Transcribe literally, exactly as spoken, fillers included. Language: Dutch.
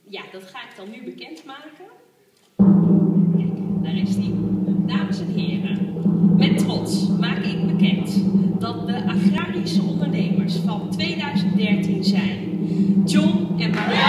Ja, dat ga ik dan nu bekendmaken. Kijk, daar is die. Dames en heren, met trots maak ik bekend dat de agrarische ondernemers van tweeduizend dertien zijn John en Maria.